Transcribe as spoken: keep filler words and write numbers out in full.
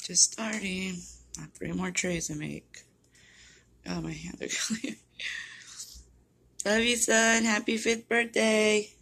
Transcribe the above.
Just starting. I have three more trays to make. Oh, my hands are clear. Love you, son. Happy fifth birthday.